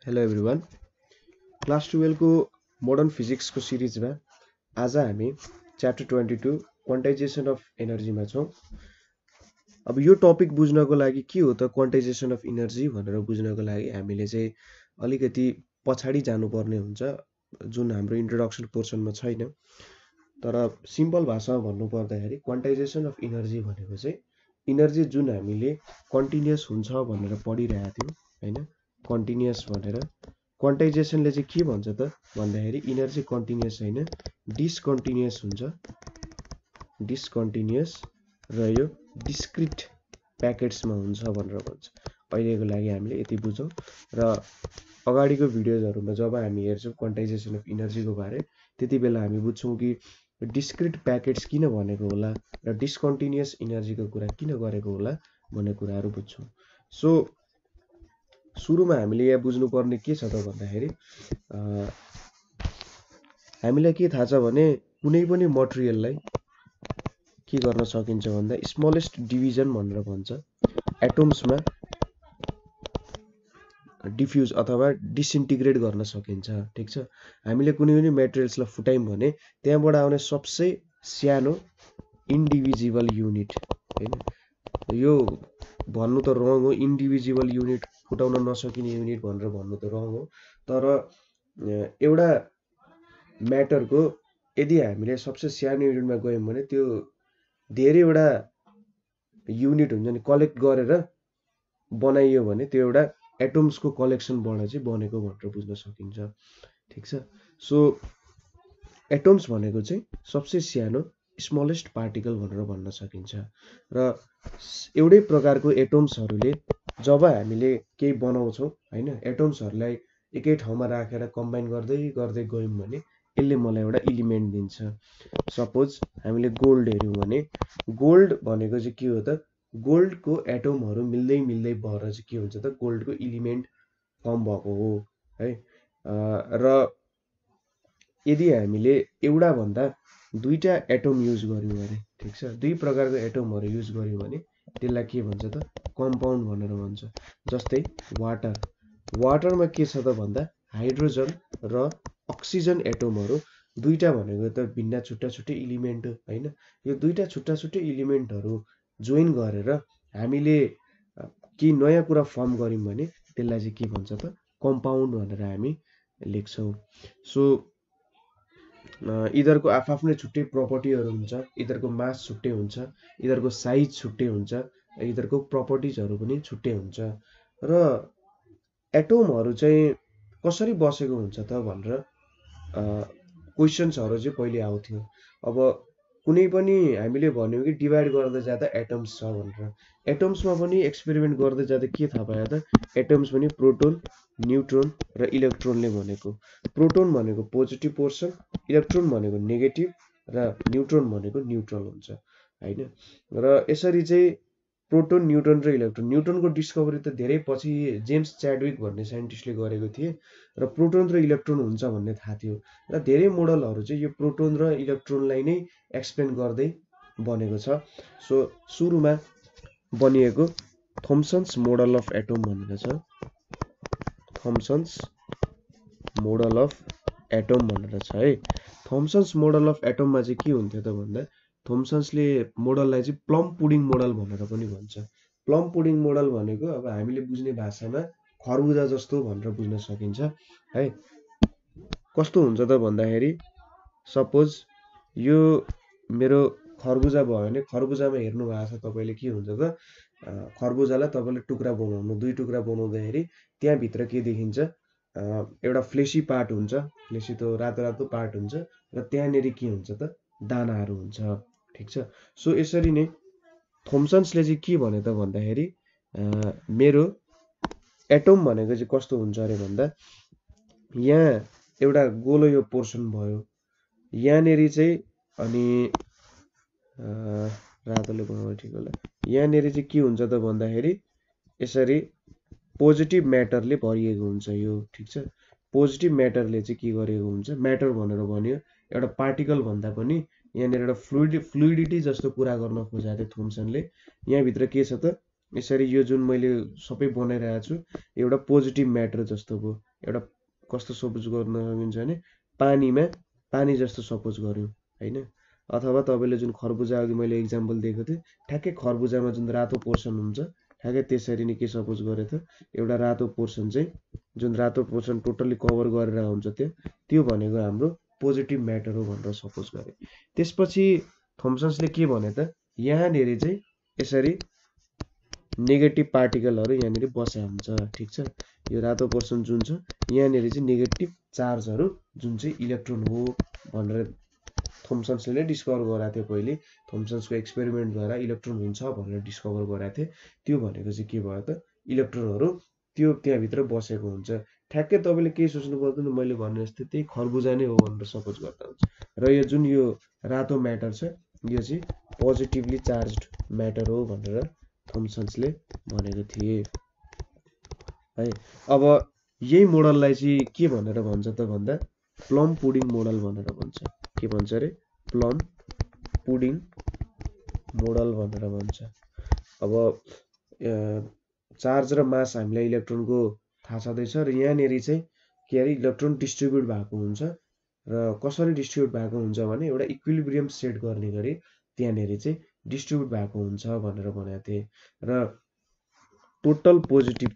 Hello everyone class 12 को modern physics को series में आज हामी च्याप्टर 22 क्वान्टाइजेसन अफ एनर्जी में छौं। अब यो टपिक बुझ्नको लागि के हो त क्वान्टाइजेसन अफ एनर्जी भनेर बुझ्नको लागि हामीले चाहिँ अलिकति पछाडी जानुपर्ने हुन्छ जुन हाम्रो इन्ट्रोडक्सन पोर्सनमा छैन। तर सिम्पल भाषामा भन्नु पर्दाखेरि क्वान्टाइजेसन अफ एनर्जी भनेको चाहिँ एनर्जी जुन हामीले कन्टिन्युअस हुन्छ भनेर पढिरहेका थियौं हैन। कन्टिन्युअस भनेर क्वान्टाइजेसनले चाहिँ के भन्छ त भन्दाखेरि एनर्जी कन्टिन्युअस हैन डिसकन्टिन्युअस हुन्छ। डिसकन्टिन्युअस र यो डिस्क्रिट प्याकेट्समा हुन्छ भनेर भन्छ। अहिलेको लागि हामीले यति बुझौं र अगाडिको भिडियोजहरुमा जब हामी हेर्छौं क्वान्टाइजेसन अफ एनर्जीको बारे त्यतिबेला हामी बुझ्छौं कि डिस्क्रिट प्याकेट्स किन भनेको होला र डिसकन्टिन्युअस एनर्जीको कुरा किन गरेको होला भन्ने कुराहरु बुझ्छौं। सो सुरुमा हामीले यहाँ बुझ्नुपर्ने के छ त भन्दाखेरि हामीलाई के थाहा छ भने कुनै पनि मटेरियललाई के गर्न सकिन्छ भन्दा स्मलेस्ट डिभिजन भनेर भन्छ। एटम्समा डिफ्युज अथवा डिसइन्टिग्रेट गर्न सकिन्छ। ठीक छ। हामीले कुनै पनि मटेरियल्सलाई फुटायौं भने त्यहाँबाट आउने सबसे सानो इन्डिभिजिबल युनिट हैन। यो भन्नु त रङ हो, इन्डिभिजिबल युनिट फुटाउन नसकिने युनिट भनेर भन्नु त रङ हो। तर एउटा म्याटरको यदि हामीले सबसे सानो युनिटमा गयौं भने त्यो धेरैवटा युनिट हुन्छ नि कलेक्ट गरेर बनाइयो भने त्यो एउटा एटम्सको कलेक्सनबाट चाहिँ बनेको भनेर बुझ्न सकिन्छ। ठीक छ। सो एटम्स भनेको चाहिँ सबसे सानो स्मलेस्ट पार्टिकल भनेर भन्न सकिन्छ र एउटै प्रकारको एटम्सहरुले जब हामीले केही बनाउँछौं हैन एटम्सहरुलाई एकै ठाउँमा राखेर कम्बाइन गर्दै गर्दै गयौं भने यसले मलाई एउटा एलिमेन्ट दिन्छ। सपोज हामीले गोल्ड हेर्यौं भने गोल्ड भनेको चाहिँ के हो त गोल्डको एटमहरु मिल्दै मिल्दै भएर चाहिँ के हुन्छ त गोल्डको एलिमेन्ट फर्म भएको हो है। र यदि हामीले एउटा भन्दा दुईटा एटम युज गर्यौं भने ठीक छ दुई प्रकारको एटमहरु युज गर्यौं भने त्यसलाई के भन्छ त कम्पाउन्ड भनेर भन्छ। जस्तै वाटर वाटरमा के छ त भन्दा हाइड्रोजन र अक्सिजन एटमहरु दुईटा भनेको त भिन्न छुट्टा छुट्टै एलिमेन्ट हो हैन। यो दुईटा छुट्टा छुट्टै एलिमेन्टहरु जोइन गरेर हामीले के नयाँ कुरा फर्म गर्यौं भने त्यसलाई चाहिँ के भन्छ त कम्पाउन्ड भनेर हामी लेख्छौं। सो यिनीहरुको आफआफ्नै छुट्टै प्रपर्टीहरु हुन्छ, यिनीहरुको मास छुट्टै हुन्छ, यिनीहरुको साइज छुट्टै हुन्छ, यिनीहरुको प्रपर्टीजहरु पनि छुट्टै हुन्छ। र एटमहरु चाहिँ कसरी बसेको हुन्छ त भनेर क्वेशन्सहरु चाहिँ पहिले आउँथ्यो। अब कुनै पनि हामीले भन्यौं कि डिभाइड गर्दै जाँदा एटम्स छ भनेर एटम्समा पनि एक्सपेरिमेन्ट गर्दै जाँदा के थाहा पायो त एटम्स पनि प्रोटोन न्यूट्रोन र इलेक्ट्रोनले बनेको। प्रोटोन भनेको पोजिटिभ पोर्सन, इलेक्ट्रोन भनेको नेगेटिभ र न्यूट्रोन भनेको न्यूट्रल हुन्छ हैन। र यसरी चाहिँ प्रोटोन न्यूट्रोन र इलेक्ट्रोन न्यूट्रोनको डिस्कभरी त धेरै पछि जेम्स च्याडविक भन्ने साइन्टिस्टले गरेको थिए र प्रोटोन र इलेक्ट्रोन हुन्छ भन्ने थाहा थियो र धेरै मोडलहरु चाहिँ यो प्रोटोन र इलेक्ट्रोनलाई नै एक्सप्लेन गर्दै बनेको छ। सो सुरुमा बनिएको थम्सन्स मोडल अफ एटम भनेर छ। थम्सन्स मोडल अफ एटम भनेर छ है। थम्सन्स मोडल अफ एटममा चाहिँ के हुन्थ्यो त भन्दा थम्सन्सले मोडललाई चाहिँ प्लम पुडिङ मोडल भनेर पनि भन्छ। प्लम पुडिङ मोडल भनेको अब हामीले बुझ्ने भाषामा खरबुजा जस्तो भनेर बुझ्न सकिन्छ है। कस्तो हुन्छ त भन्दाखेरि सपोज यो मेरो खरबुजा भयो भने खरबुजामा हेर्नु भएको छ तपाईले के हुन्छ त खरबुजालाई तपाईले टुक्रा बनाउनु दुई टुक्रा बनाउँदाखेरि त्यहाँ भित्र के देखिन्छ एउटा फ्लेशी पार्ट हुन्छ, फ्लेशी त रातो रातो पार्ट हुन्छ र त्यहाँनेरि के हुन्छ त दानाहरु हुन्छ। ठीक छ। सो यसरी नै थम्सन्सले चाहिँ के भने त भन्दाखेरि मेरो एटम भनेको चाहिँ कस्तो हुन्छ अरे भन्दा यहाँ एउटा गोलो यो पोर्सन भयो यहाँनेरि चाहिँ अनि रातोले बनाउनु ठिक होला। यहाँनेरि चाहिँ के हुन्छ त भन्दाखेरि यसरी पोजिटिभ म्याटरले भरिएको हुन्छ यो ठीक छ। पोजिटिभ म्याटरले चाहिँ के गरेको हुन्छ म्याटर भनेर भन्यो एउटा पार्टिकल भन्दा पनि यहाँनेर एउटा फ्लुइडिटी जस्तो कुरा गर्न खोजेको थियो थम्सनले। यहाँ भित्र के छ त यसरी यो जुन मैले सबै बनाइरहेको छु एउटा पोजिटिभ म्याटर जस्तो भयो। एउटा कस्तो सपोज गर्न सकिन्छ भने पानी जस्तो सपोज गर्यो होइन। अथवा तपाईँले जुन खरबुजा अघि मैले इक्जाम्पल दिएको थिएँ ठ्याक्कै खरबुजामा जुन रातो पोर्सन हुन्छ ठ्याक्कै त्यसरी नै के सपोज गरेको थियो एउटा रातो पोर्सन चाहिँ जुन रातो पोर्सन टोटल्ली कभर गरेर हुन्छ त्यो भनेको हाम्रो पोजिटिभ म्याटर हो भनेर सपोज गरे। त्यसपछि थम्सन्सले के भने त यहाँनिर चाहिँ यसरी नेगेटिभ पार्टिकलहरू यहाँनिर बसेको हुन्छ ठिक छ। यो रातो पोर्सन जुन छ यहाँनिर चाहिँ नेगेटिभ चार्जहरू जुन चाहिँ इलेक्ट्रोन हो भनेर थम्सन्सले नै डिस्कभर गराएको थियो। पहिले थम्सन्सको एक्सपेरिमेन्टद्वारा इलेक्ट्रोन हुन्छ भनेर डिस्कभर गराएको थिए। त्यो भनेको चाहिँ के भयो त इलेक्ट्रोनहरू त्यो त्यहाँभित्र बसेको हुन्छ। ठ्याक्कै तपाईँले केही सोच्नु पर्दैन, मैले भने जस्तै त्यही खरबुजा नै हो भनेर सपोज गर्दा हुन्छ। र यो जुन यो रातो म्याटर छ यो चाहिँ पोजिटिभली चार्ज म्याटर हो भनेर थम्सन्सले भनेको थिए है। अब यही मोडललाई चाहिँ के भनेर भन्छ त भन्दा प्लम पुडिङ मोडल भनेर भन्छ। के भन्छ अरे प्लम पुडिङ मोडल भनेर भन्छ। अब चार्ज र मास हामीलाई इलेक्ट्रोनको थाहा छँदैछ र यहाँनिर चाहिँ के अरे इलेक्ट्रोन डिस्ट्रिब्युट भएको हुन्छ र कसरी डिस्ट्रिब्युट भएको हुन्छ भने एउटा इक्विलिब्रियम सेट गर्ने गरी त्यहाँनिर चाहिँ डिस्ट्रिब्युट भएको हुन्छ भनेर भनेको थिए। र टोटल पोजिटिभ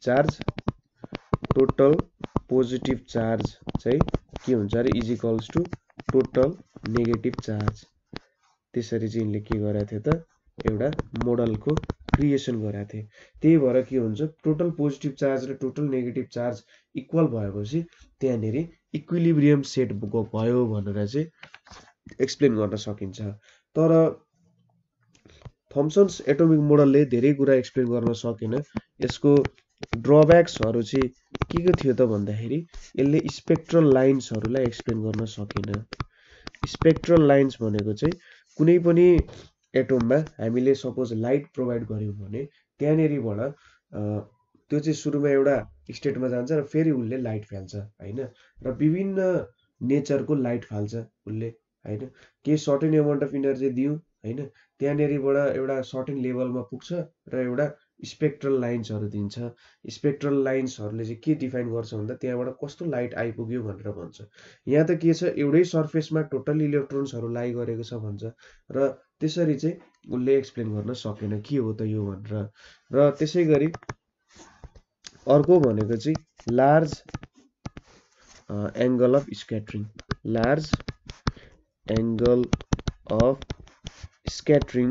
चार्ज चाहिँ के हुन्छ अरे is equals to total negative charge. त्यसरी चाहिँ यिनले के गरेको थियो त एउटा मोडलको क्रिएसन गरेको थिए। त्यही भएर के हुन्छ टोटल पोजिटिभ चार्ज र टोटल नेगेटिभ चार्ज इक्वल भएपछि त्यहाँनिर इक्विलिब्रियम सेट भयो भनेर चाहिँ एक्सप्लेन गर्न सकिन्छ। तर थम्सन्स एटोमिक मोडलले धेरै कुरा एक्सप्लेन गर्न सकेन। यसको ड्रब्याक्सहरू चाहिँ के थियो त भन्दाखेरि यसले स्पेक्ट्रल लाइन्सहरूलाई एक्सप्लेन गर्न सकेन। स्पेक्ट्रल लाइन्स भनेको चाहिँ कुनै पनि एटोममा हामीले सपोज लाइट प्रोभाइड गर्यौँ भने त्यहाँनिरबाट त्यो चाहिँ सुरुमा एउटा स्टेटमा जान्छ र फेरि उसले लाइट फाल्छ होइन। र विभिन्न नेचरको लाइट फाल्छ उसले होइन। केही सर्टेन एमाउन्ट अफ इनर्जी दियौँ होइन, त्यहाँनिरबाट एउटा सर्टेन लेभलमा पुग्छ र एउटा स्पेक्ट्रल लाइन्सहरू दिन्छ। स्पेक्ट्रल लाइन्सहरूले चाहिँ के डिफाइन गर्छ भन्दा त्यहाँबाट कस्तो लाइट आइपुग्यो भनेर भन्छ। यहाँ त के छ एउटै सर्फेसमा टोटल इलेक्ट्रोन्सहरू लाई गरेको छ भन्छ र त्यसरी चाहिँ उसले एक्सप्लेन गर्न सकेन के हो त यो भनेर। र त्यसै गरी अर्को भनेको चाहिँ large angle of scattering. Large angle of scattering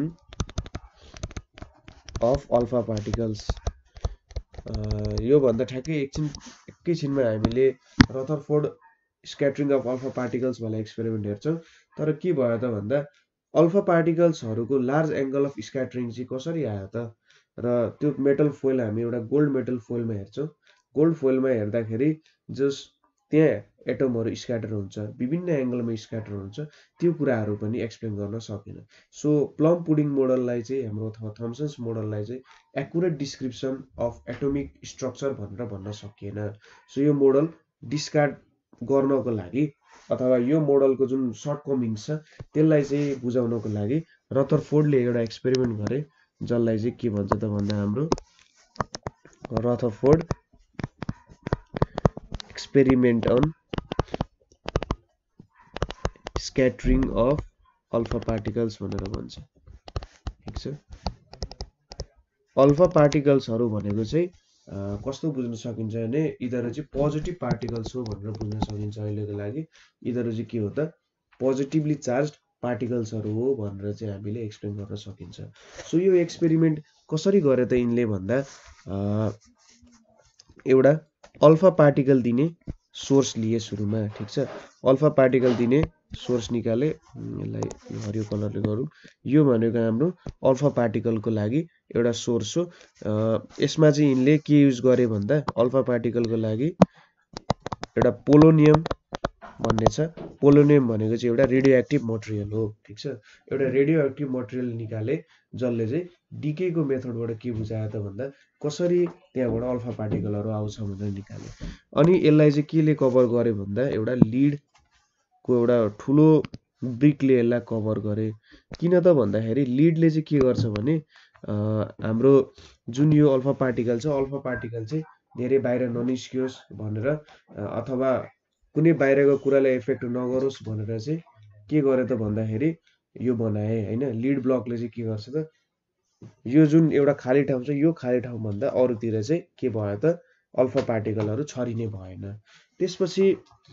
of alpha particles. यो भन्दा ठ्याक्कै एकैछिनमा हामीले Rutherford scattering of alpha particles वाला एक्सपेरिमेन्ट हेर्छौँ। तर के भयो त भन्दा अल्फा पार्टिकल्सहरूको लार्ज एङ्गल अफ स्क्याटरिङ चाहिँ कसरी आयो त। र त्यो मेटल फोइल हामी एउटा गोल्ड मेटल फोइलमा हेर्छौँ। गोल्ड फोइलमा हेर्दाखेरि जस त्यहाँ एटमहरू स्क्याटर हुन्छ, विभिन्न एङ्गलमा स्क्याटर हुन्छ, त्यो कुराहरू पनि एक्सप्लेन गर्न सकेन। सो प्लम पुडिङ मोडललाई चाहिँ हाम्रो अथवा थम्सन्स मोडललाई चाहिँ accurate description of atomic structure भनेर भन्न सकिएन। सो यो मोडल डिस्कार्ड गर्नको लागि अथवा यो मोडलको जुन सर्टकमिङ्स छ त्यसलाई चाहिँ बुझाउनको लागि रदरफोर्डले एउटा एक्सपेरिमेन्ट गरे जसलाई चाहिँ के भन्छ त भन्दा हाम्रो Rutherford experiment on scattering of alpha particles भनेर भन्छ। ठिक छ। अल्फा पार्टिकल्सहरू भनेको चाहिँ कस्तो बुझ्न सकिन्छ भने यिनीहरू चाहिँ पोजिटिभ पार्टिकल्स हो भनेर बुझ्न सकिन्छ अहिलेको लागि। यिनीहरू चाहिँ के हो त पोजिटिभली चार्ज पार्टिकल्सहरू हो भनेर चाहिँ हामीले एक्सप्लेन गर्न सकिन्छ। सो यो एक्सपेरिमेन्ट कसरी गरे त यिनले भन्दा एउटा अल्फा पार्टिकल दिने सोर्स लिए सुरुमा। ठिक छ। अल्फा पार्टिकल दिने सोर्स निकाले। यसलाई हरियो कलरले गरौँ। यो भनेको हाम्रो अल्फा पार्टिकलको लागि एउटा सोर्स हो। यसमा चाहिँ यिनले के युज गरे भन्दा अल्फा पार्टिकलको लागि एउटा पोलोनियम भन्ने छ। पोलोनियम भनेको चाहिँ एउटा रेडियो एक्टिभ मटेरियल हो। ठिक छ। एउटा रेडियो एक्टिभ मटेरियल निकाले जसले चाहिँ डिकेको मेथडबाट के बुझायो त भन्दा कसरी त्यहाँबाट अल्फा पार्टिकलहरू आउँछ भनेर निकाले। अनि यसलाई चाहिँ केले कभर गरे भन्दा एउटा लिडको एउटा ठुलो ब्रिकले यसलाई कभर गरे। किन त भन्दाखेरि लिडले चाहिँ के गर्छ भने हाम्रो जुन यो अल्फा पार्टिकल छ, अल्फा पार्टिकल चाहिँ धेरै बाहिर ननिस्कियोस् भनेर अथवा कुनै बाहिरको कुरालाई इफेक्ट नगरोस् भनेर चाहिँ के गरे त भन्दाखेरि यो बनाए होइन। लिड ब्लकले चाहिँ के गर्छ त, यो जुन एउटा खाली ठाउँ छ, यो खाली ठाउँभन्दा अरूतिर चाहिँ के भयो त, अल्फा पार्टिकलहरू छरिने भएन। त्यसपछि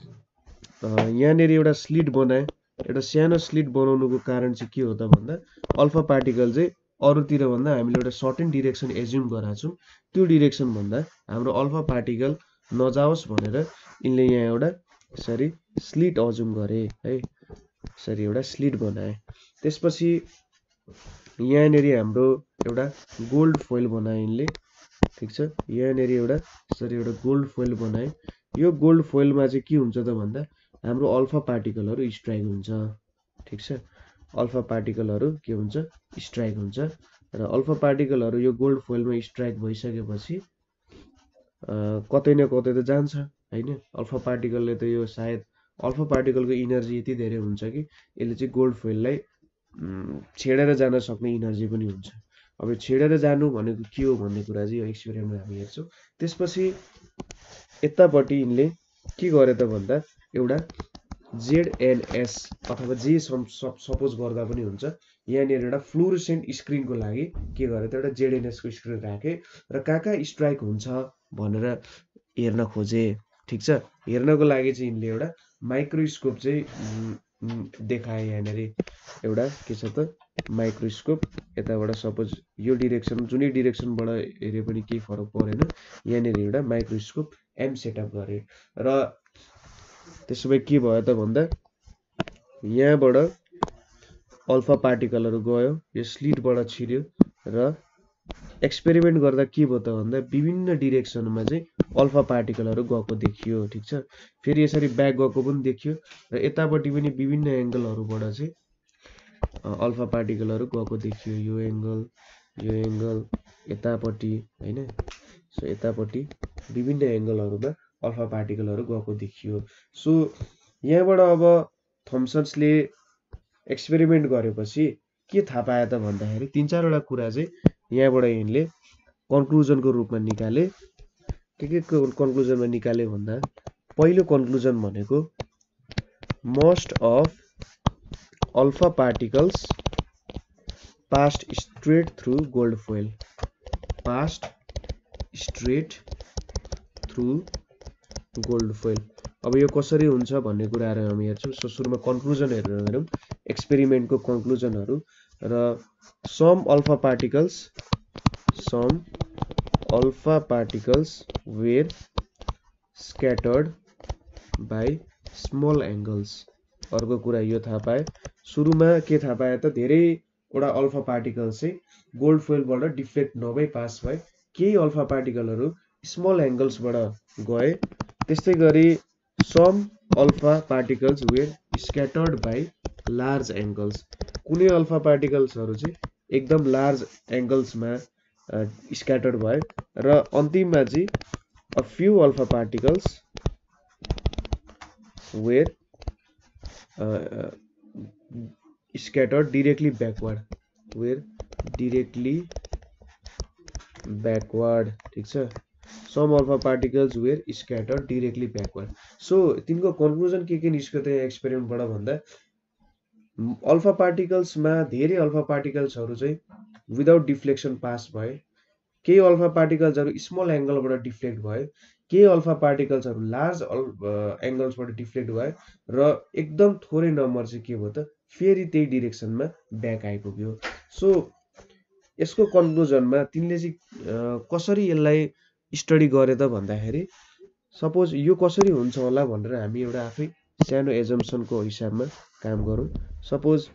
यहाँनिर एउटा स्लिट बनाए। एउटा सानो स्लिट बनाउनुको कारण चाहिँ के हो त भन्दा अल्फा पार्टिकल चाहिँ अरूतिर भन्दा हामीले एउटा सर्टेन डिरेक्सन एज्युम गरेका छौँ, त्यो डिरेक्सन भन्दा हाम्रो अल्फा पार्टिकल नजाओस् भनेर यिनले यहाँ एउटा यसरी स्लिट अज्युम गरे है, यसरी एउटा स्लिट बनाए। त्यसपछि यहाँनिर हाम्रो एउटा गोल्ड फोइल बनाए यिनले, ठिक छ। यहाँनिर एउटा यसरी एउटा गोल्ड फोइल बनाए। यो गोल्ड फोइलमा चाहिँ के हुन्छ त भन्दा हाम्रो अल्फा पार्टिकलहरू स्ट्राइक हुन्छ, ठिक छ। अल्फा पार्टिकलहरू के हुन्छ, स्ट्राइक हुन्छ। र अल्फा पार्टिकलहरू यो गोल्ड फोइलमा स्ट्राइक भइसकेपछि कतै न कतै त जान्छ होइन। अल्फा पार्टिकलले त यो सायद अल्फा पार्टिकलको इनर्जी यति धेरै हुन्छ कि यसले चाहिँ गोल्ड फोइललाई छेडेर जान सक्ने इनर्जी पनि हुन्छ। अब छेडेर जानु भनेको के हो भन्ने कुरा चाहिँ यो एक्सपेरिमेन्टमा हामी हेर्छौँ। त्यसपछि यतापट्टि यिनले के गरे त भन्दा एउटा जेडएनएस अथवा जे सपोज गर्दा पनि हुन्छ, यहाँनिर एउटा फ्लोरोसेन्ट स्क्रिनको लागि के गरे त एउटा जेडएनएसको स्क्रिन राखे र कहाँ स्ट्राइक हुन्छ भनेर हेर्न खोजे, ठिक छ। हेर्नको लागि चाहिँ यिनले एउटा माइक्रोस्कोप चाहिँ देखाए। यहाँनिर एउटा के छ त माइक्रोस्कोप, यताबाट सपोज यो डिरेक्सन जुनै डिरेक्सनबाट हेरे पनि केही फरक परेन। यहाँनिर एउटा माइक्रोस्कोप एम सेटअप गरे र त्यसो भए के भयो त भन्दा यहाँबाट अल्फा पार्टिकलहरू गयो, यो स्लिटबाट छिर्यो र एक्सपेरिमेन्ट गर्दा के भयो त भन्दा विभिन्न डिरेक्सनमा चाहिँ अल्फा पार्टिकलहरू गएको देखियो, ठिक छ। फेरि यसरी ब्याक गएको पनि देखियो र यतापट्टि पनि विभिन्न एङ्गलहरूबाट चाहिँ अल्फा पार्टिकलहरू गएको देखियो। यो एङ्गल यतापट्टि होइन। सो यतापट्टि विभिन्न एङ्गलहरूमा अल्फा पार्टिकलहरू गएको देखियो। सो यहाँबाट अब थम्सन्सले एक्सपेरिमेन्ट गरेपछि के थाहा पाए त भन्दाखेरि 3-4वटा कुरा चाहिँ यहाँबाट यिनले कन्क्लुजनको रूपमा निकाले। के कन्क्लुजनमा निकाले भन्दा पहिलो कन्क्लुजन भनेको most of alpha particles passed straight through gold foil, passed straight through gold foil. अब यो कसरी हुन्छ भन्ने कुराहरू हामी हेर्छौँ। सो सुरुमा कन्क्लुजनहरू हेरौँ, एक्सपेरिमेन्टको कन्क्लुजनहरू। र some alpha particles were scattered by small angles. अर्को कुरा यो थाहा पाए, सुरुमा के थाहा पाए त धेरैवटा अल्फा पार्टिकल्स चाहिँ गोल्ड फोइलबाट डिफ्लेक्ट नभई पास भए, केही अल्फा पार्टिकलहरू स्मल एङ्गल्सबाट गए। त्यस्तै गरी some alpha particles were scattered by large angles. कुनै अल्फा पार्टिकल्सहरू चाहिँ एकदम लार्ज एङ्गल्समा स्क्याटर्ड भयो र अन्तिममा चाहिँ a few alpha particles were scattered directly backward, where directly backward, ठिक छ। some alpha particles were scattered directly backward। So तिनको कन्क्लुजन के निस्क्यो त एक्सपेरिमेन्टबाट भन्दा अल्फा पार्टिकल्समा धेरै अल्फा पार्टिकल्सहरू चाहिँ विदाउट डिफ्लेक्सन पास भए, केही अल्फा पार्टिकल्सहरू स्मल एङ्गलबाट डिफ्लेक्ट भयो, केही अल्फा पार्टिकल्सहरू लार्ज एङ्गल्सबाट डिफ्लेक्ट भयो र एकदम थोरै नम्बर चाहिँ के भयो त फेरि त्यही डिरेक्सनमा ब्याक आइपुग्यो। सो यसको कन्क्लुजनमा तिनले चाहिँ कसरी यसलाई स्टडी गरे त भन्दाखेरि सपोज यो कसरी हुन्छ होला भनेर हामी एउटा आफै सानो एजम्सनको हिसाबमा काम गरौँ। सपोज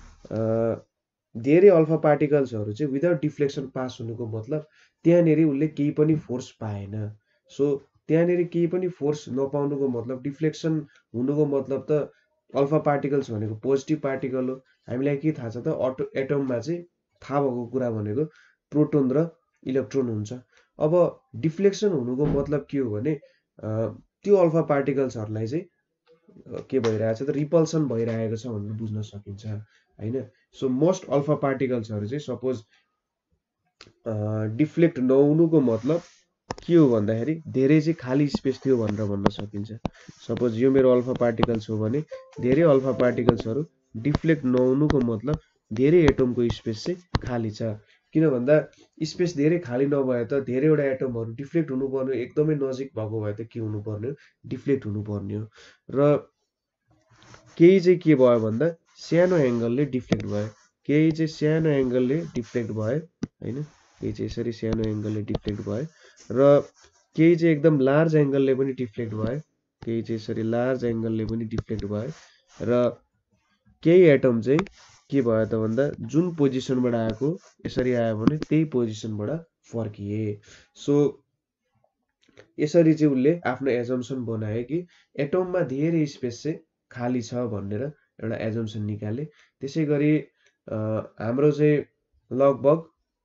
धेरै अल्फा पार्टिकल्सहरू चाहिँ विदाउट डिफ्लेक्सन पास हुनुको मतलब त्यहाँनिर उसले केही पनि फोर्स पाएन। सो त्यहाँनिर केही पनि फोर्स नपाउनुको मतलब डिफ्लेक्सन हुनुको मतलब त अल्फा पार्टिकल्स भनेको पोजिटिभ पार्टिकल हो। हामीलाई के थाहा छ त एटममा चाहिँ थाहा भएको कुरा भनेको प्रोटोन र इलेक्ट्रोन हुन्छ। अब डिफ्लेक्सन हुनुको मतलब के हो भने त्यो अल्फा पार्टिकल्सहरूलाई चाहिँ के भइरहेछ त रिपल्सन भइरहेको छ भनेर बुझ्न सकिन्छ होइन। सो मोस्ट अल्फा पार्टिकल्सहरू चाहिँ सपोज डिफ्लेक्ट नहुनुको मतलब के हो भन्दाखेरि धेरै चाहिँ खाली स्पेस थियो भनेर भन्न सकिन्छ। सपोज यो मेरो अल्फा पार्टिकल्स हो भने धेरै अल्फा पार्टिकल्सहरू डिफ्लेक्ट नहुनुको मतलब धेरै एटमको स्पेस चाहिँ खाली छ। किन भन्दा स्पेस धेरै खाली नभए त धेरैवटा एटमहरू डिफ्लेक्ट हुनुपर्ने, एकदमै नजिक भएको भए त के हुनुपर्ने हो, डिफ्लेक्ट हुनुपर्ने हो। र केही चाहिँ के भयो भन्दा सानो एङ्गलले डिफ्लेक्ट भयो, केही चाहिँ सानो एङ्गलले डिफ्लेक्ट भयो होइन, केही चाहिँ यसरी सानो एङ्गलले डिफ्लेक्ट भयो र केही चाहिँ एकदम लार्ज एङ्गलले पनि डिफ्लेक्ट भयो, केही चाहिँ यसरी लार्ज एङ्गलले पनि डिफ्लेक्ट भयो र केही एटम चाहिँ के भयो त भन्दा जुन पोजिसनबाट आएको यसरी आयो भने त्यही पोजिसनबाट फर्किए। सो यसरी चाहिँ उसले आफ्नो एजम्सन बनायो कि एटममा धेरै स्पेस चाहिँ खाली छ भनेर एउटा एजम्सन निकाले। त्यसै गरी हाम्रो चाहिँ लगभग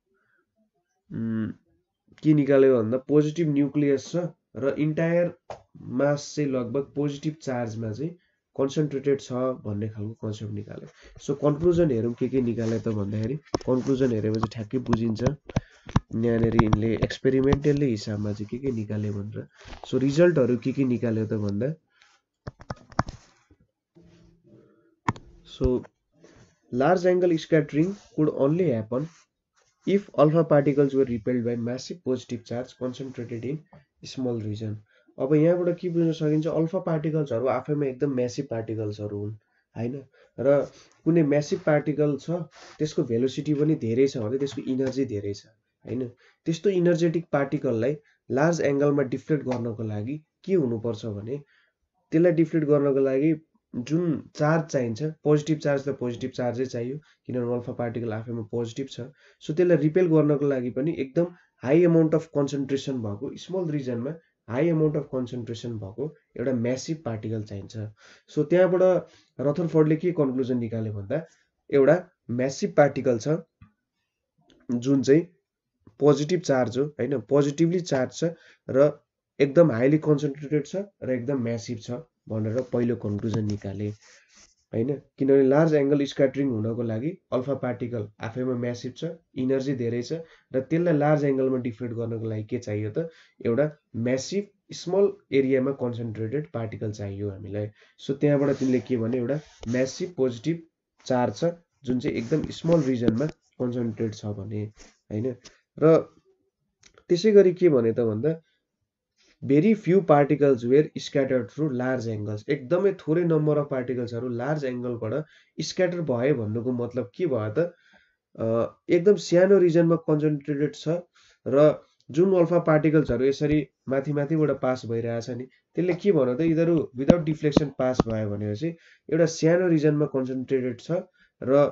के निकाल्यो भन्दा पोजिटिभ न्युक्लियस छ र इन्टायर मास चाहिँ लगभग पोजिटिभ चार्जमा चाहिँ कन्सन्ट्रेटेड छ भन्ने खालको कन्सेप्ट निकाल्यो। सो कन्क्लुजन हेरौँ के निकाल्यो त भन्दाखेरि कन्क्लुजन हेरेपछि ठ्याक्कै बुझिन्छ यहाँनिर यिनले एक्सपेरिमेन्टल्ली हिसाबमा चाहिँ के निकाल्यो भनेर। सो रिजल्टहरू के निकाल्यो त भन्दा so large angle scattering could only happen if alpha particles were repelled by massive positive charge concentrated in small region। अब यहाँबाट के बुझ्न सकिन्छ, अल्फा पार्टिकल्सहरू आफैमा एकदम म्यासिभ पार्टिकल्सहरू हुन् होइन, र कुनै म्यासिभ पार्टिकल छ त्यसको भेलोसिटी पनि धेरै छ भने त्यसको इनर्जी धेरै छ होइन। त्यस्तो इनर्जेटिक पार्टिकललाई लार्ज एङ्गलमा डिफ्लेक्ट गर्नको लागि के हुनुपर्छ भने त्यसलाई डिफ्लेक्ट गर्नको लागि जुन चार्ज चाहिन्छ, पोजिटिभ चार्ज त पोजिटिभ चार्जै चाहियो किनभने अल्फा पार्टिकल आफैमा पोजिटिभ छ। सो त्यसलाई रिपेल गर्नको लागि पनि एकदम हाई अमाउन्ट अफ कन्सन्ट्रेसन भएको स्मल रिजनमा हाई अमाउन्ट अफ कन्सन्ट्रेसन भएको एउटा म्यासिभ पार्टिकल चाहिन्छ। सो त्यहाँबाट रदरफोर्डले के कन्क्लुजन निकाल्यो भन्दा एउटा म्यासिभ पार्टिकल छ जुन चाहिँ पोजिटिभ चार्ज हो होइन, पोजिटिभली चार्ज छ र एकदम हाइली कन्सन्ट्रेटेड छ र एकदम म्यासिभ छ भनेर पहिलो कन्क्लुजन निकाले होइन। किनभने लार्ज एङ्गल स्क्याटरिङ हुनको लागि अल्फा पार्टिकल आफैमा म्यासिभ छ, इनर्जी धेरै छ र त्यसलाई लार्ज एङ्गलमा डिफ्लेक्ट गर्नको लागि के चाहियो त एउटा म्यासिभ स्मल एरियामा कन्सन्ट्रेटेड पार्टिकल चाहियो हामीलाई। सो त्यहाँबाट तिनले के भने एउटा म्यासिभ पोजिटिभ चार्ज छ जुन चाहिँ एकदम स्मल रिजनमा कन्सन्ट्रेट छ भने होइन। र त्यसै गरी के भने त भन्दा very few particles were scattered through large angles, एकदमै थोरै नम्बर अफ पार्टिकल्सहरू लार्ज एङ्गलबाट स्क्याटर भयो भन्नुको मतलब के भयो त एकदम सानो रिजनमा कन्सन्ट्रेटेड छ र जुन अल्फा पार्टिकल्सहरू यसरी माथिबाट पास भइरहेछ नि त्यसले के भन्यो त यिनीहरू विदाउट डिफ्लेक्सन पास भयो भनेपछि एउटा सानो रिजनमा कन्सन्ट्रेटेड छ र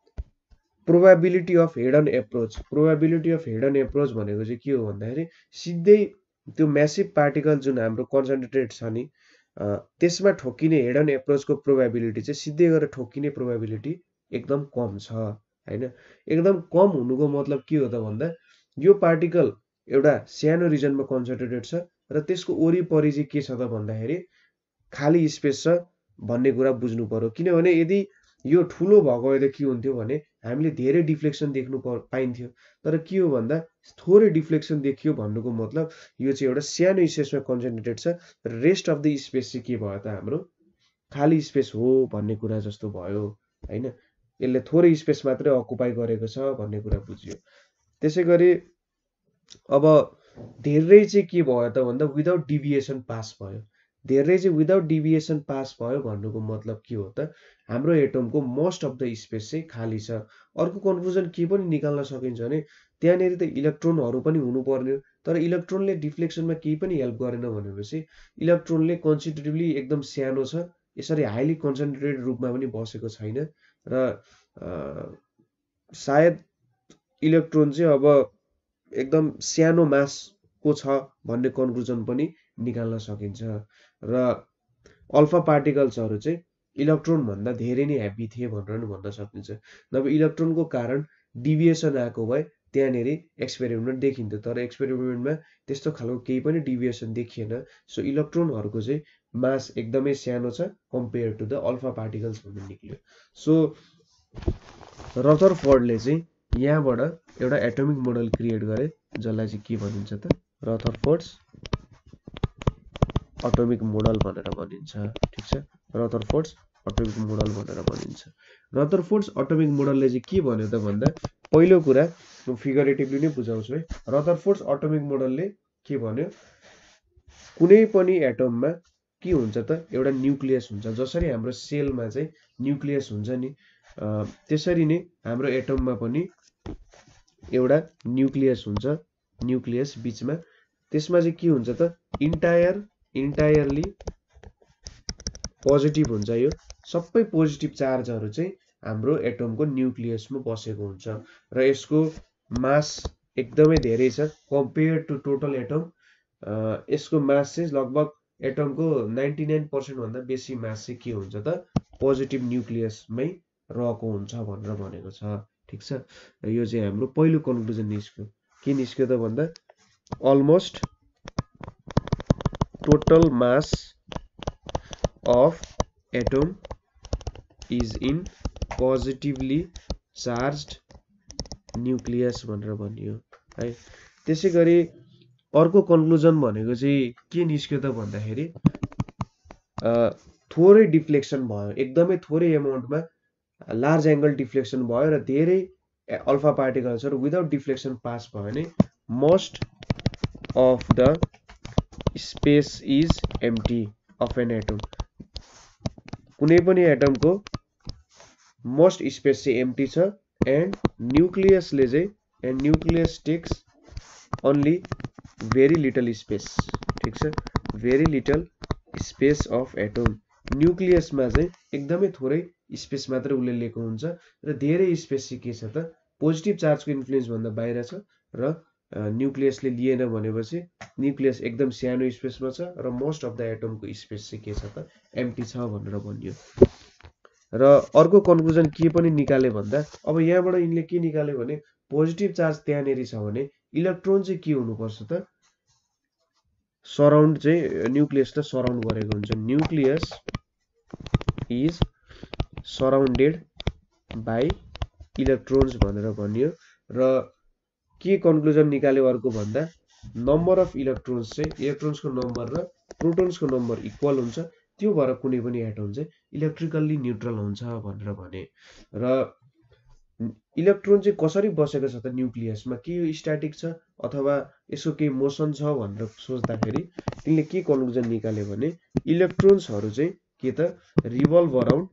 probability of head on approach, probability of head on approach भनेको चाहिँ के हो भन्दाखेरि सिधै त्यो म्यासिभ पार्टिकल जुन हाम्रो कन्सन्ट्रेटेड छ नि त्यसमा ठोक्किने हेड अन एप्रोचको प्रोबेबिलिटी चाहिँ सिधै गएर ठोक्किने प्रोबेबिलिटी एकदम कम छ होइन। एकदम कम हुनुको मतलब के हो त भन्दा यो पार्टिकल एउटा सानो रिजनमा कन्सन्ट्रेटेड छ र त्यसको वरिपरि चाहिँ के छ त भन्दाखेरि खाली स्पेस छ भन्ने कुरा बुझ्नु पर्यो। किनभने यदि यो ठुलो भएको भए त के हुन्थ्यो भने हामीले धेरै डिफ्लेक्सन देख्नु पाइन्थ्यो, तर के हो भन्दा थोरै डिफ्लेक्सन देखियो भन्नुको मतलब यो चाहिँ एउटा सानो स्पेसमा कन्सन्ट्रेटेड छ र रेस्ट अफ द स्पेस चाहिँ के भयो त हाम्रो खाली स्पेस हो भन्ने कुरा जस्तो भयो होइन। यसले थोरै स्पेस मात्रै अकुपाई गरेको छ भन्ने कुरा बुझ्यो। त्यसै गरी अब धेरै चाहिँ के भयो त भन्दा विदाउट डिभिएसन पास भयो, धेरै चाहिँ विदाउट डिभिएसन पास भयो भन्नुको मतलब के हो त हाम्रो एटमको मोस्ट अफ द स्पेस चाहिँ खाली छ। अर्को कन्क्लुजन के पनि निकाल्न सकिन्छ भने त्यहाँनिर त इलेक्ट्रोनहरू पनि हुनुपर्ने हो, तर इलेक्ट्रोनले डिफ्लेक्सनमा केही पनि हेल्प गरेन भनेपछि इलेक्ट्रोनले कन्सिडरेबली एकदम सानो छ, यसरी हाइली कन्सन्ट्रेटेड रूपमा पनि बसेको छैन र सायद इलेक्ट्रोन चाहिँ अब एकदम सानो मासको छ भन्ने कन्क्लुजन पनि निकाल्न सकिन्छ र अल्फा पार्टिकल्सहरू चाहिँ इलेक्ट्रोन भन्दा धेरै नै हेभी थिए भनेर पनि भन्न सकिन्छ। नभए इलेक्ट्रोनको कारण डिभिएसन आएको भए त्यहाँनिर एक्सपेरिमेन्ट देखिन्थ्यो, तर एक्सपेरिमेन्टमा त्यस्तो खालको केही पनि डिभिएसन देखिएन। सो इलेक्ट्रोनहरूको चाहिँ मास एकदमै सानो छ compare to the alpha particles भन्ने निक्ल्यो। सो रदरफोर्डले चाहिँ यहाँबाट एउटा एटोमिक मोडल क्रिएट गरे जसलाई चाहिँ के भनिन्छ त रदरफोर्ड्स एटोमिक मोडल भनेर भनिन्छ। ठीक छ, रदरफोर्ड्स एटोमिक मोडल भनेर भनिन्छ। रदरफोर्ड्स एटोमिक मोडलले चाहिँ के भन्यो त भन्दा पहिलो कुरा म फिगरेटिभली नै बुझाउँछु है। रदरफोर्ड्स एटोमिक मोडलले के भन्यो, कुनै पनि एटममा के हुन्छ त एउटा न्युक्लियस हुन्छ। जसरी हाम्रो सेलमा चाहिँ न्युक्लियस हुन्छ नि, त्यसरी नै हाम्रो एटममा पनि एउटा न्युक्लियस हुन्छ। न्युक्लियस बीचमा, त्यसमा चाहिँ के हुन्छ त इन्टायरली पोजिटिभ हुन्छ। यो सबै पोजिटिभ चार्जहरू चाहिँ हाम्रो एटमको न्युक्लियसमा बसेको हुन्छ र यसको मास एकदमै धेरै छ कम्पेयर टु टोटल एटम। यसको मास चाहिँ लगभग एटमको 99% भन्दा बेसी मास चाहिँ के हुन्छ त पोजिटिभ न्युक्लियसमै रहेको हुन्छ भनेर भनेको छ। ठीक छ, यो चाहिँ हाम्रो पहिलो कन्क्लुजन निस्क्यो। के निस्क्यो त भन्दा almost total mass of atom is in positively charged nucleus भनेर भनियो है। त्यसै गरी अर्को कन्क्लुजन भनेको चाहिँ के निस्क्यो त भन्दाखेरि थोरै डिफ्लेक्सन भयो, एकदमै थोरै एमाउन्टमा लार्ज एङ्गल डिफ्लेक्सन भयो र धेरै अल्फा पार्टिकल्सहरू विदाउट डिफ्लेक्सन पास भयो भने most of the space is empty of an atom. कुनै पनि एटमको मोस्ट स्पेस चाहिँ एम्प्टी छ and nucleus takes only very little space. ठीक छ, very little space of atom. न्युक्लियसमा चाहिँ एकदमै थोरै स्पेस मात्रै उसले लिएको हुन्छ र धेरै स्पेस चाहिँ के छ त पोजिटिभ चार्जको इन्फ्लुएन्स भन्दा बाहिर छ र न्युक्लियसले लिएन भनेपछि न्युक्लियस एकदम सानो स्पेसमा छ र मोस्ट अफ द एटमको स्पेस चाहिँ के छ त एम्प्टी छ भनेर भनियो। र अर्को कन्क्लुजन के पनि निकाले भन्दा अब यहाँबाट यिनले के निकाल्यो भने पोजिटिभ चार्ज त्यहाँनेरि छ भने इलेक्ट्रोन चाहिँ के हुनुपर्छ त सराउन्ड चाहिँ न्युक्लियसलाई सराउन्ड गरेको हुन्छ। Nucleus is surrounded by electrons भनेर भनियो। र के कन्क्लुजन निकाल्यो अर्को भन्दा नम्बर अफ इलेक्ट्रोन्स चाहिँ इलेक्ट्रोन्सको नम्बर र प्रोटोन्सको नम्बर इक्वल हुन्छ, त्यो भएर कुनै पनि एटम चाहिँ इलेक्ट्रिकल्ली न्युट्रल हुन्छ भनेर भने। र इलेक्ट्रोन चाहिँ कसरी बसेको छ त न्युक्लियसमा, के यो स्ट्याटिक छ अथवा यसको केही मोसन छ भनेर सोच्दाखेरि तिनले के कन्क्लुजन निकाल्यो भने इलेक्ट्रोन्सहरू चाहिँ के त रिभल्भ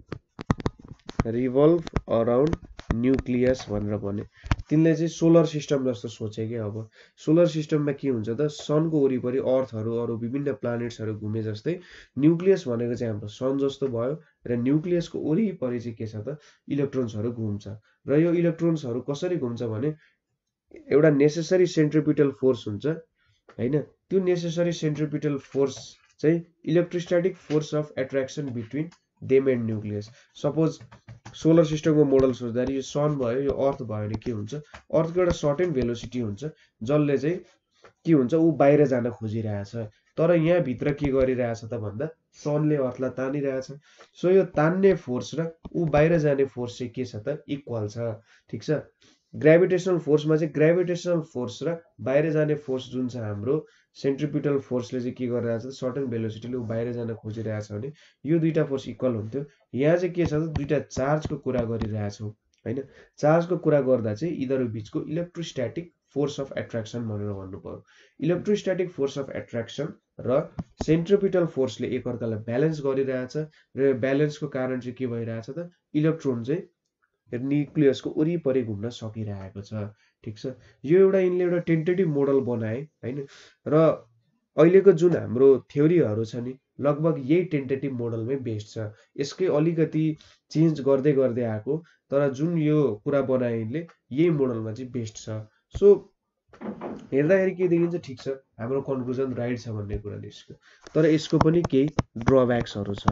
अराउन्ड न्युक्लियस भनेर भने। तिनले चाहिँ सोलर सिस्टम जस्तो सोचे कि अब सोलर सिस्टममा के हुन्छ त सनको वरिपरि अर्थहरू अरू विभिन्न प्लानेट्सहरू घुमे जस्तै न्युक्लियस भनेको चाहिँ हाम्रो सन जस्तो भयो र न्युक्लियसको वरिपरि चाहिँ के छ त इलेक्ट्रोन्सहरू घुम्छ। र यो इलेक्ट्रोन्सहरू कसरी घुम्छ भने एउटा नेसेसरी सेन्ट्रिपिटल फोर्स हुन्छ हैन, त्यो नेसेसरी सेन्ट्रिपिटल फोर्स चाहिँ electrostatic force of attraction between them and nucleus. Suppose solar सिस्टमको मोडल सोच्दाखेरि यो सन भयो यो अर्थ भयो भने के हुन्छ, अर्थको एउटा सर्टेन भेलोसिटी हुन्छ जसले चाहिँ के हुन्छ ऊ बाहिर जान खोजिरहेछ, तर यहाँ भित्र के गरिरहेछ त भन्दा सनले अर्थलाई तानिरहेछ। सो यो तान्ने फोर्स र ऊ बाहिर जाने फोर्स चाहिँ के छ त इक्वल छ। ठीक छ, ग्राभिटेसनल फोर्समा चाहिँ ग्राभिटेसनल फोर्स र बाहिर जाने फोर्स जुन छ हाम्रो सेन्ट्रिपिटल फोर्सले चाहिँ के गरिरहेछ त सर्टेन भेलोसिटीले ऊ बाहिर जान खोजिरहेछ भने यो दुईटा फोर्स इक्वल हुन्थ्यो। यहाँ चाहिँ के छ त दुईटा चार्जको कुरा गरिरहेछौँ हैन, चार्जको कुरा गर्दा चाहिँ यिनीहरू बिचको इलेक्ट्रोस्ट्याटिक फोर्स अफ एट्र्याक्सन भनेर भन्नु पर्यो। इलेक्ट्रोस्ट्याटिक फोर्स अफ एट्र्याक्सन र सेन्ट्रिपिटल फोर्सले एकअर्कालाई ब्यालेन्स गरिरहेछ र ब्यालेन्सको कारण चाहिँ के भइरहेछ त इलेक्ट्रोन चाहिँ न्युक्लियसको वरिपरि घुम्न सकिरहेको छ। ठीक छ, यो एउटा यिनले एउटा टेन्टेटिभ मोडल बनाए हैन, र अहिलेको जुन हाम्रो थ्योरीहरू छ नि लगभग यही टेन्टेटिभ मोडलमै बेस्ड छ। यसकै अलिकति चेन्ज गर्दै गर्दै आएको, तर जुन यो कुरा बनाए यिनले यही मोडलमा चाहिँ बेस्ड छ। सो हेर्दाखेरि के देखिन्छ, ठिक छ हाम्रो कन्क्लुजन राइट छ भन्ने कुरा निस्क्यो, तर यसको पनि केही ड्रब्याक्सहरू छ।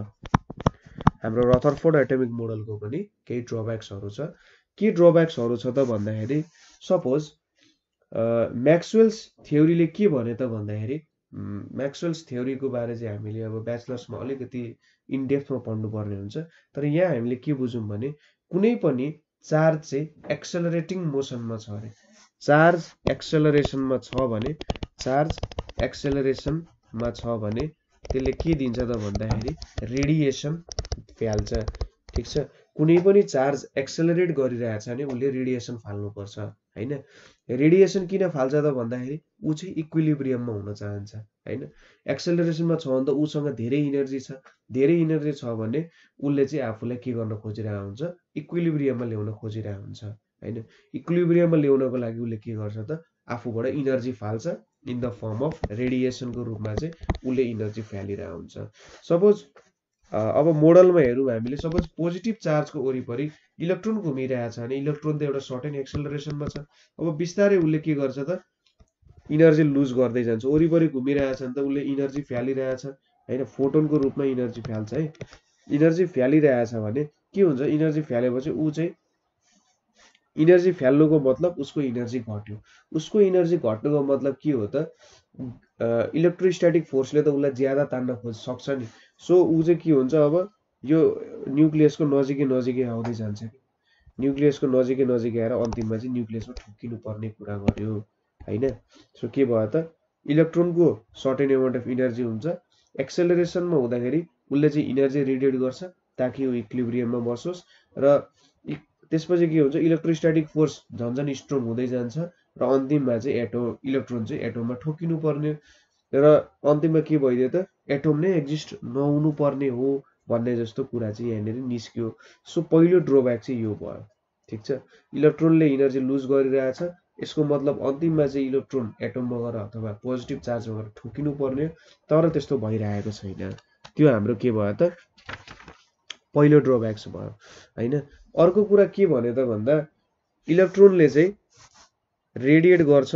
हाम्रो रदरफोर्ड एटोमिक मोडलको पनि केही ड्रब्याक्सहरू छ। के ड्रब्याक्सहरू छ त भन्दाखेरि सपोज म्याक्सवेल्स थ्योरीले के भने त भन्दाखेरि म्याक्सवेल्स थ्योरीको बारे चाहिँ हामीले अब ब्याचलर्समा अलिकति इनडेप्थमा पढ्नुपर्ने हुन्छ, तर यहाँ हामीले के बुझौँ भने कुनै पनि चार्ज चाहिँ एक्सेलरेटिङ मोसनमा छ अरे। चार्ज एक्सेलरेसनमा छ भने त्यसले के दिन्छ त भन्दाखेरि रेडिएसन फाल्छ। ठिक छ, कुनै पनि चार्ज एक्सेलरेट गरिरहेछ भने उसले रेडिएसन फाल्नुपर्छ हैन। रेडिएसन किन फाल्छ त भन्दाखेरि ऊ चाहिँ इक्विलिब्रियममा हुन चाहन्छ हैन। एक्सेलरेसनमा छ भने त उसँग धेरै इनर्जी छ भने उसले चाहिँ आफूलाई के गर्न खोजिरहेको हुन्छ, इक्विलिब्रियममा ल्याउन खोजिरहेको हुन्छ हैन। इक्विलिब्रियममा ल्याउनको लागि उसले के गर्छ त आफूबाट इनर्जी फाल्छ, इन द फर्म अफ रेडिएसनको रूपमा चाहिँ उसले इनर्जी फालिरहेको हुन्छ। सपोज अब मोडलमा हेरौँ हामीले, सपोज पोजिटिभ चार्जको वरिपरि इलेक्ट्रोन घुमिरहेछ भने इलेक्ट्रोन त एउटा सर्टेन एक्सेलरेसनमा छ। अब बिस्तारै उसले के गर्छ त इनर्जी लुज गर्दै जान्छ। वरिपरि घुमिरहेछ भने त उसले इनर्जी फालिरहेछ हैन, फोटोनको रूपमा इनर्जी फाल्छ है। इनर्जी फालिरहेछ भने के हुन्छ, इनर्जी फालेपछि ऊ चाहिँ इनर्जी फाल्नुको मतलब उसको इनर्जी घट्यो। उसको इनर्जी घट्नुको मतलब के हो त, इलेक्ट्रोस्ट्याटिक फोर्सले त उसलाई ज्यादा तान्न खोज्छ सक्छ नि। सो ऊ चाहिँ के हुन्छ, अब यो न्युक्लियसको नजिकै आउँदै जान्छ। न्युक्लियसको नजिकै आएर अन्तिममा चाहिँ न्युक्लियसमा ठोकिनु पर्ने कुरा गर्यो हैन। सो के भयो त, इलेक्ट्रोनको सर्टेन एमाउन्ट अफ इनर्जी हुन्छ। एक्सेलरेसनमा हुँदाखेरि उसले चाहिँ इनर्जी रेडिएट गर्छ ताकि ऊ इक्विलिब्रियममा बसोस्। र त्यसपछि के हुन्छ, इलेक्ट्रोस्ट्याटिक फोर्स झन् स्ट्रङ हुँदै जान्छ र अन्तिममा चाहिँ इलेक्ट्रोन चाहिँ एटममा ठोकिनु पर्ने र अन्तिममा के भइदियो त, एटम नै एक्जिस्ट नहुनु पर्ने हो भन्ने जस्तो कुरा चाहिँ यहाँनिर निस्क्यो। सो पहिलो ड्रब्याक चाहिँ यो भयो। ठिक छ, इलेक्ट्रोनले इनर्जी लुज गरिरहेछ, यसको मतलब अन्तिममा चाहिँ इलेक्ट्रोन एटममा गएर अथवा पोजिटिभ चार्जमा गएर ठोकिनु पर्ने, तर त्यस्तो भइरहेको छैन। त्यो हाम्रो के भयो त, पहिलो ड्रब्याक्स भयो हैन। अर्को कुरा के भन्यो त भन्दा, इलेक्ट्रोनले चाहिँ रेडिएट गर्छ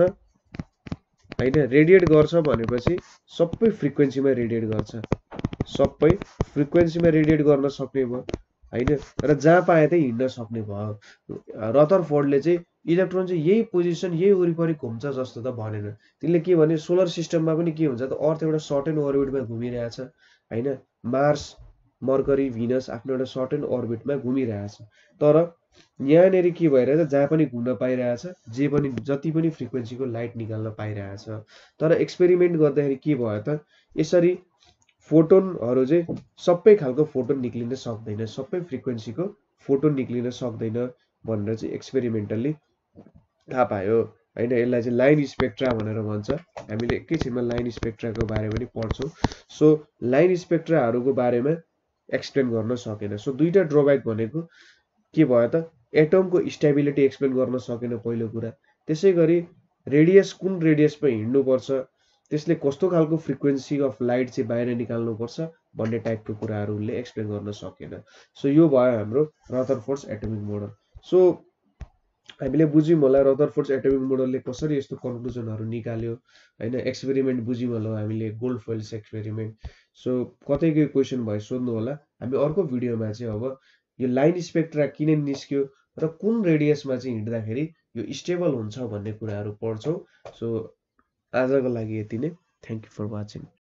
हैन। रेडिएट गर्छ भनेपछि सबै फ्रिक्वेन्सीमा रेडिएट गर्छ, सबै फ्रिक्वेन्सीमा रेडिएट गर्न सक्ने भयो हैन। र जहाँ पाए त्यही हिँड्न सक्ने भयो। रदरफोर्डले चाहिँ इलेक्ट्रोन चाहिँ यही पोजिसन यही वरिपरि घुम्छ जस्तो त भनेन। तिनले के भने, सोलर सिस्टममा पनि के हुन्छ त, अर्थ एउटा सर्टेन अर्बिटमा घुमिरहेछ हैन। मार्स, मर्करी, भिनस आफ्नो एउटा सर्टेन अर्बिटमा घुमिरहेछ। तर यहाँनिर के भइरहेछ, जहाँ पनि घुम्न पाइरहेछ, जति पनि फ्रिक्वेन्सीको लाइट निकाल्न पाइरहेछ। तर एक्सपेरिमेन्ट गर्दाखेरि के भयो त, यसरी फोटोनहरू चाहिँ सबै खालको फोटोन निक्लिन सक्दैन, सबै फ्रिक्वेन्सीको फोटोन निक्लिन सक्दैन भनेर चाहिँ एक्सपेरिमेन्टली थाहा पायो हैन। यसलाई चाहिँ लाइन स्पेक्ट्रा भनेर भन्छ। हामीले एकैछिनमा लाइन स्पेक्ट्राको बारेमा पनि पढ्छौँ। सो लाइन स्पेक्ट्राहरूको बारेमा एक्सप्लेन गर्न सकेन। सो दुईटा ड्रब्याक भनेको के भयो त, एटमको स्टेबिलिटी एक्सप्लेन गर्न सकेन पहिलो कुरा। त्यसै गरी रेडियस कुन रेडियसमा हिँड्नुपर्छ, त्यसले कस्तो खालको फ्रिक्वेन्सी अफ लाइट चाहिँ बाहिर निकाल्नुपर्छ भन्ने टाइपको कुराहरू उसले एक्सप्लेन गर्न सकेन। सो यो भयो हाम्रो रदरफोर्ड्स एटमिक मोडल। सो हामीले बुझ्यौँ होला रदरफोर्ड्स एटमिक मोडलले कसरी यस्तो कन्क्लुजनहरू निकाल्यो हैन। एक्सपेरिमेन्ट बुझ्यौँ होला हामीले, गोल्डफेल्ड्स एक्सपेरिमेन्ट। सो कतैको क्वेसन भयो सोध्नु होला। हामी अर्को भिडियोमा चाहिँ अब यो लाइन स्पेक्ट्रा किन निस्क्यो र कुन रेडियसमा चाहिँ हिँड्दाखेरि यो स्टेबल हुन्छ भन्ने कुराहरू पढ्छौँ। सो आजको लागि यति नै। Thank you for watching.